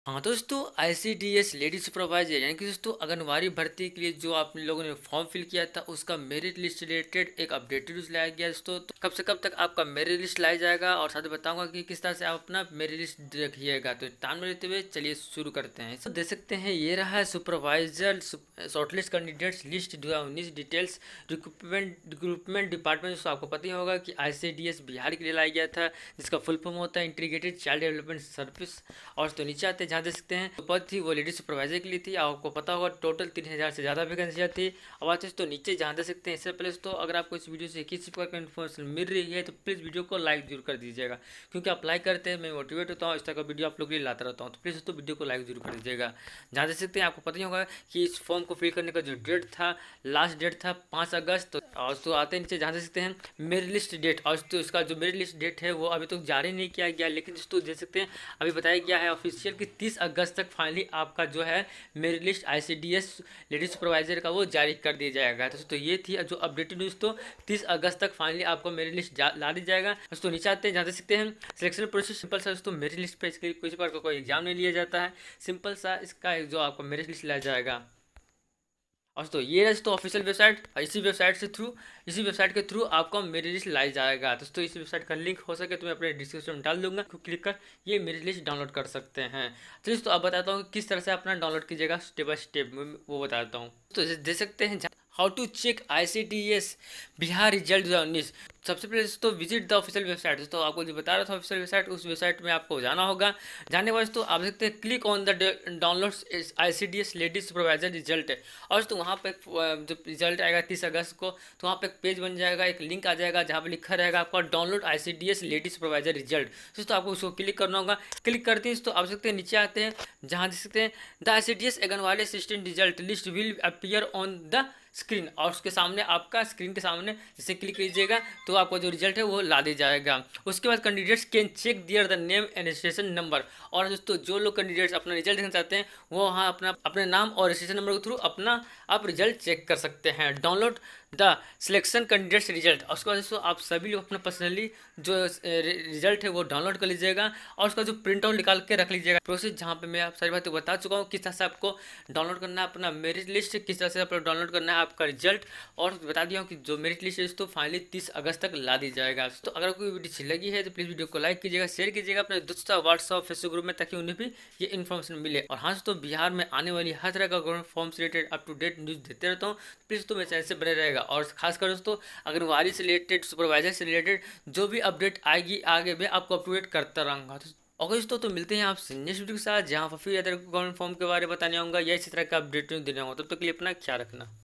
हाँ दोस्तों, ICDS lady supervisor यानी कि दोस्तों आंगनबाड़ी भर्ती के लिए जो आप लोगों ने फॉर्म फिल किया था उसका मेरिट लिस्ट रिलेटेड एक अपडेटेड न्यूज़ लाया गया दोस्तों। तो कब से कब तक आपका मेरिट लिस्ट लाया जाएगा और साथ ही बताऊंगा कि किस तरह से आप अपना मेरिट लिस्ट रखिएगा। तो टाइम में लेते हुए चलिए शुरू करते हैं। तो देख सकते हैं ये रहा है supervisor shortlist candidates list 2019 details recruitment department. दोस्तों आपको पता ही होगा कि आईसीडीएस बिहार के लिए लाया गया था, जिसका फुल फॉर्म होता है इंटीग्रेटेड चाइल्ड डेवलपमेंट सर्विस। और तो नीचे आते हैं जहाँ देख सकते हैं तो पद थी वो लेडी सुपरवाइजर के लिए थी। आपको पता होगा टोटल 3000 से ज़्यादा वैकेंसियाँ थी। अब आते हैं तो नीचे जहाँ देख सकते हैं, इससे पहले तो अगर आपको इस वीडियो से किसी प्रकार की इन्फॉर्मेशन मिल रही है तो प्लीज़ वीडियो को लाइक जरूर कर दीजिएगा, क्योंकि आप लाइक करते हैं मैं मोटिवेट होता हूँ, इस तरह का वीडियो आप लोग के लिए लाता रहता हूँ। तो प्लीज़ दोस्तों वीडियो को लाइक जरूर कर दीजिएगा। जहाँ देख सकते हैं आपको पता ही होगा कि इस फॉर्म को फिल करने का जो डेट था, लास्ट डेट था 5 अगस्त। और तो आते हैं नीचे जहाँ देख सकते हैं मेरिट लिस्ट डेट, और तो इसका जो मेरिट लिस्ट डेट है वो अभी तक जारी नहीं किया गया, लेकिन दोस्तों देख सकते हैं अभी बताया गया है ऑफिशियल कि 30 अगस्त तक फाइनली आपका जो है merit list ICDS lady supervisor का वो जारी कर दिया जाएगा। तो ये थी जो अपडेटेड न्यूज़। तो 30 अगस्त तक फाइनली आपको मेरिट लिस्ट ला दी जाएगा। दोस्तों नीचे आते हैं जहाँ देख सकते हैं सिलेक्शन प्रोसेस सिंपल सा दोस्तों, मेरिट लिस्ट पे इसके किसी प्रकार का कोई एग्जाम नहीं लिया जाता है, सिंपल सा इसका जो आपको मेरिट लिस्ट लाया जाएगा। और तो ये है तो ऑफिशियल वेबसाइट, इसी वेबसाइट के थ्रू आपको मेरिट लिस्ट लाई जाएगा। दोस्तों इस वेबसाइट का लिंक हो सके तो मैं अपने डिस्क्रिप्शन में डाल दूंगा, क्लिक कर ये मेरिट लिस्ट डाउनलोड कर सकते हैं। तो दोस्तों अब बताता हूँ किस तरह से अपना डाउनलोड कीजिएगा स्टेप बाय स्टेप, वो बताता हूँ। तो दे सकते हैं how to check ICDS Bihar result 2019। सबसे पहले तो विजिट द ऑफिशियल वेबसाइट। तो आपको जो बता रहा था ऑफिशियल वेबसाइट, उस वेबसाइट में आपको जाना होगा। जाने के बाद तो आप देखते हैं click on the download ICDS lady supervisor result. और तो वहाँ पे जो रिजल्ट आएगा 30 अगस्त को, तो वहाँ पे एक पेज बन जाएगा, एक लिंक आ जाएगा जहाँ पे लिखा रहेगा आपका download ICDS lady supervisor result. दोस्तों आपको उसको क्लिक करना होगा। क्लिक करते हैं तो आप सकते हैं नीचे आते हैं जहाँ देख सकते हैं the ICDS anganwadi assistant result list will appear on the screen. और उसके सामने आपका स्क्रीन के सामने जैसे क्लिक कीजिएगा तो आपका जो रिजल्ट है वो ला दी जाएगा। उसके बाद candidates can check their the name and registration number. और दोस्तों जो लोग कैंडिडेट्स अपना रिजल्ट देखना चाहते हैं वो वहाँ अपने नाम और रजिस्ट्रेशन नंबर के थ्रू अपना आप रिजल्ट चेक कर सकते हैं। Download the selection candidates result. और उसके बाद दोस्तों आप सभी लोग अपना पर्सनली जो रिजल्ट है वो डाउनलोड कर लीजिएगा और उसका जो प्रिंट आउट निकाल के रख लीजिएगा। प्रोसेस जहाँ पे मैं आप सारी बातें बता चुका हूँ, किस तरह से आपको डाउनलोड करना है अपना मेरिट लिस्ट, किस तरह से आपको डाउनलोड करना है आपका रिजल्ट, और बता दिया हूँ कि जो मेरिट लिस्ट है तो फाइनली 30 अगस्त तक ला दी जाएगा। तो अगर कोई वीडियो अच्छी लगी है तो प्लीज़ वीडियो को लाइक कीजिएगा, शेयर कीजिएगा अपने दोस्तों व्हाट्सअप फेसबुक ग्रुप में, ताकि उन्हें भी ये इन्फॉर्मेशन मिले। और हाँ दोस्तों, बिहार में आने वाली हर तरह का गवर्नमेंट फॉर्म से related up to date news देते रहता हूँ, प्लीज़ तो मेरे चैनल से बने रहेगा। और खासकर दोस्तों आंगनबाड़ी से रिलेटेड, सुपरवाइजर से रिलेटेड जो भी अपडेट आएगी आगे मैं आपको अप टू डेट करता रहूँगा। और दोस्तों तो मिलते हैं आपसे नेक्स्ट वीडियो के साथ, जहाँ पर फिर अदर गवर्नमेंट फॉर्म के बारे में बताने आऊँगा या इसी तरह का अपडेट देने आऊँगा। तब तक के लिए अपना ख्याल रखना।